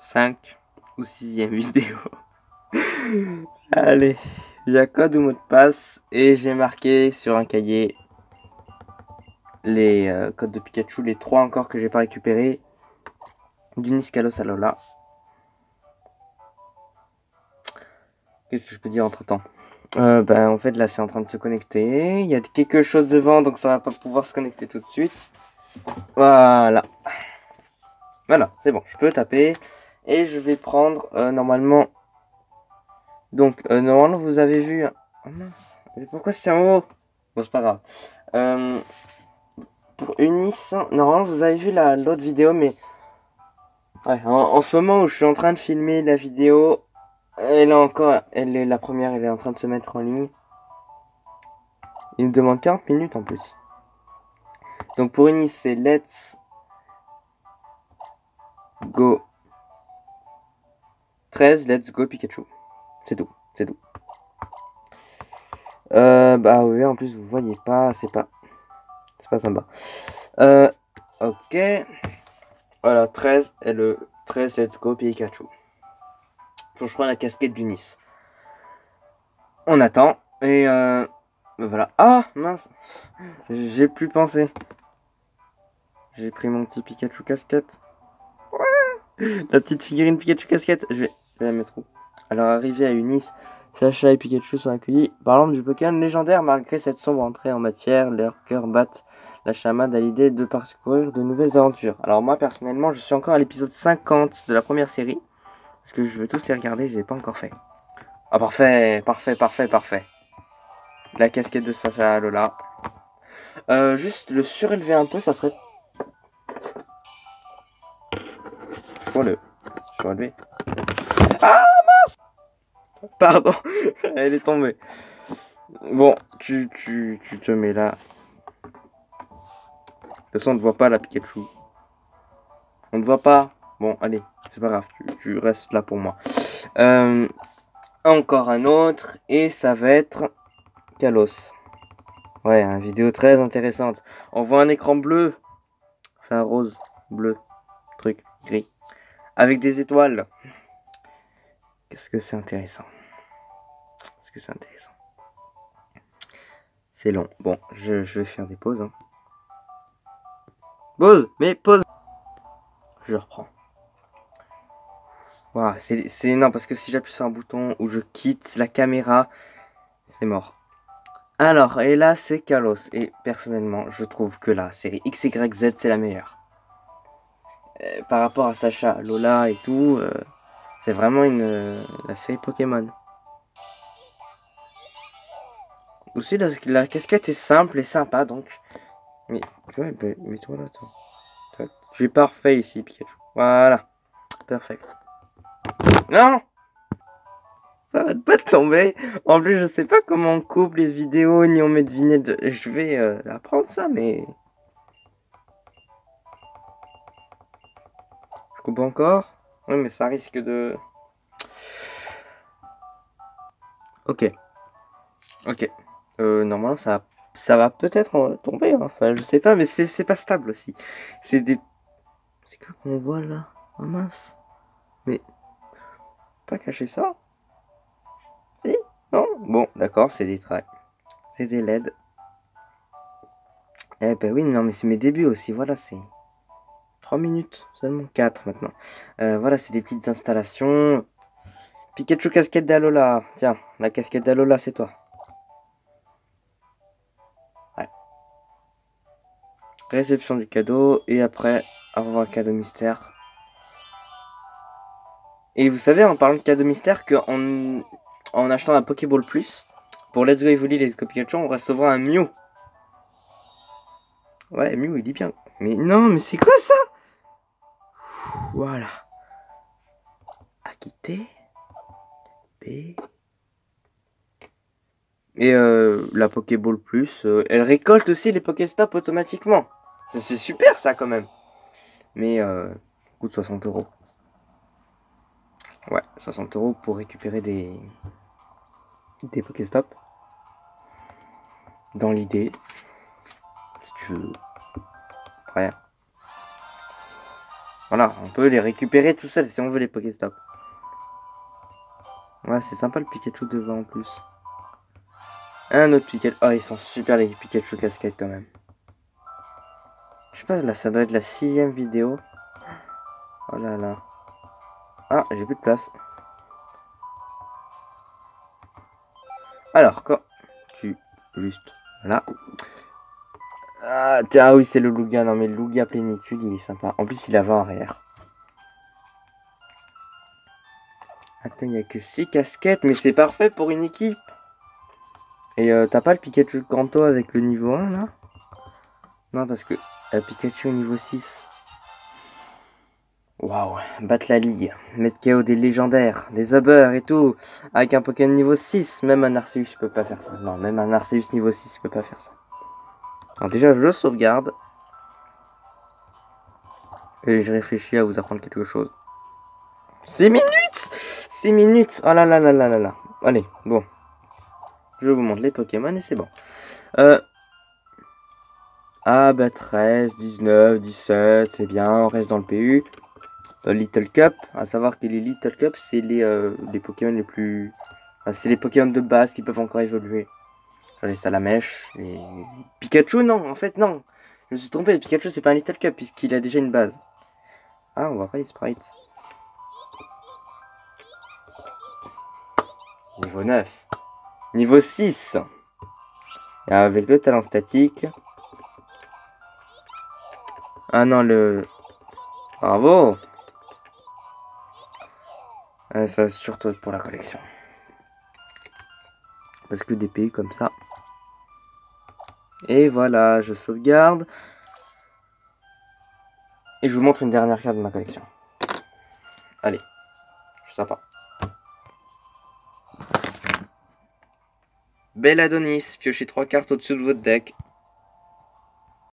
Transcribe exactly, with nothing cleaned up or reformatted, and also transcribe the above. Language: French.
cinq ou sixième vidéo. Allez, il y a code ou mot de passe et j'ai marqué sur un cahier les euh, codes de Pikachu, les trois encore que j'ai pas récupérés. D'Unis, Kalos, Alola. Qu'est-ce que je peux dire entre temps? euh, bah, En fait là c'est en train de se connecter. Il y a quelque chose devant donc ça va pas pouvoir se connecter tout de suite. Voilà. Voilà, c'est bon, je peux taper. Et je vais prendre euh, normalement. Donc euh, normalement vous avez vu. Oh mince, mais pourquoi c'est un mot? Bon c'est pas grave. Euh, pour Unis, normalement vous avez vu la l'autre vidéo mais. Ouais, en, en ce moment où je suis en train de filmer la vidéo, elle est encore, elle est la première, elle est en train de se mettre en ligne. Il me demande quarante minutes en plus. Donc pour Unis, c'est Let's Go treize, Let's Go Pikachu. C'est tout, c'est tout. Euh, bah oui, en plus vous voyez pas, c'est pas, c'est pas sympa. Euh, ok. Voilà, treize et le treize, Let's Go Pikachu. Faut que je prends la casquette du Nice. On attend et euh, voilà. Ah mince, j'ai plus pensé. J'ai pris mon petit Pikachu casquette. La petite figurine Pikachu casquette. Je vais, je vais la mettre où? Alors arrivé à Unis, Sacha et Pikachu sont accueillis par l'homme du Pokémon légendaire. Malgré cette sombre entrée en matière, leurs cœurs battent la chamade à l'idée de parcourir de nouvelles aventures. Alors moi personnellement, je suis encore à l'épisode cinquante de la première série. Parce que je veux tous les regarder, je l'ai pas encore fait. Ah parfait, parfait, parfait, parfait. La casquette de Sacha Lola. Euh, juste le surélever un peu, ça serait... Pour le surélever. Ah mince! Pardon, elle est tombée. Bon, tu, tu, tu te mets là. De toute façon, on ne voit pas la Pikachu. On ne voit pas. Bon, allez, c'est pas grave, tu, tu restes là pour moi. Euh, encore un autre, et ça va être Kalos. Ouais, une vidéo très intéressante. On voit un écran bleu. Enfin, rose, bleu, truc, gris. Avec des étoiles. Qu'est-ce que c'est intéressant. Qu'est-ce que c'est intéressant. C'est long. Bon, je, je vais faire des pauses. Hein. Pause, mais pause. Je reprends. Wow, c'est non, parce que si j'appuie sur un bouton ou je quitte la caméra, c'est mort. Alors, et là, c'est Kalos. Et personnellement, je trouve que la série X Y Z, c'est la meilleure. Euh, par rapport à Sacha, Lola et tout, euh, c'est vraiment une euh, la série Pokémon. Aussi, la, la casquette est simple et sympa, donc. Mais, tu vois, bah, mets-toi là, toi. Je suis parfait ici, Pikachu. Voilà. Perfect. Non! Ça arrête pas de tomber. En plus, je sais pas comment on coupe les vidéos, ni on met de vignettes. Je vais euh, apprendre ça, mais... Je coupe encore. Oui, mais ça risque de... Ok. Ok. Euh, normalement, ça, ça va peut-être tomber. Hein. Enfin, je sais pas, mais c'est pas stable aussi. C'est des... C'est quoi qu'on voit là? Oh mince. Mais... Pas cacher ça? Si? Non? Bon, d'accord, c'est des traits. C'est des L E D. Eh ben oui, non, mais c'est mes débuts aussi. Voilà, c'est... trois minutes seulement. quatre maintenant. Euh, voilà, c'est des petites installations. Pikachu casquette d'Alola. Tiens, la casquette d'Alola, c'est toi. Ouais. Réception du cadeau. Et après, avoir un cadeau mystère. Et vous savez, en parlant de cadeau mystère, qu'en en achetant un Pokéball Plus, pour Let's Go Evoli Let's Go Pikachu, on recevra un Mew. Ouais, Mew, il est bien. Mais non, mais c'est quoi ça? Voilà. Acquitté. B. Et euh, la Pokéball Plus, euh, elle récolte aussi les Pokéstop automatiquement. C'est super ça quand même. Mais euh, coûte soixante euros. Ouais, soixante euros pour récupérer des, des Pokéstop. Dans l'idée, si tu veux. Ouais. Voilà, on peut les récupérer tout seul si on veut les Pokéstop. Ouais, c'est sympa le Pikachu devant en plus. Un autre Pikachu. Oh, ils sont super les Pikachu casquettes quand même. Je sais pas, là ça doit être la sixième vidéo. Oh là là. Ah, j'ai plus de place. Alors, quand tu... Juste... Voilà. Ah, tiens, ah oui, c'est le Lugia. Non, mais le Lugia Plénitude, il est sympa. En plus, il a vingt arrière. Attends, il n'y a que six casquettes, mais c'est parfait pour une équipe. Et euh, t'as pas le Pikachu Kanto avec le niveau un, là? Non, parce que euh, Pikachu au niveau six. Waouh, battre la ligue, mettre K O des légendaires, des Uber et tout, avec un Pokémon niveau six, même un Arceus peut pas faire ça. Non, même un Arceus niveau six peut pas faire ça. Alors déjà, je le sauvegarde. Et je réfléchis à vous apprendre quelque chose. six minutes six minutes. Oh là là là là là là. Allez, bon. Je vous montre les Pokémon et c'est bon. Euh... Ah bah treize, dix-neuf, dix-sept, c'est bien, on reste dans le P U. Euh, Little Cup, à savoir que les Little Cup, c'est les, euh, les Pokémon les plus... Enfin, c'est les Pokémon de base qui peuvent encore évoluer. Les Salamèche, les... Pikachu, non, en fait, non. Je me suis trompé, Pikachu, c'est pas un Little Cup, puisqu'il a déjà une base. Ah, on voit pas les sprites. Niveau neuf. Niveau six. Et avec le talent statique. Ah non, le... Bravo. Ah, ça va surtout être pour la collection. Parce que des pays comme ça. Et voilà, je sauvegarde. Et je vous montre une dernière carte de ma collection. Allez, je suis sympa. Belle Adonis, piochez trois cartes au-dessus de votre deck.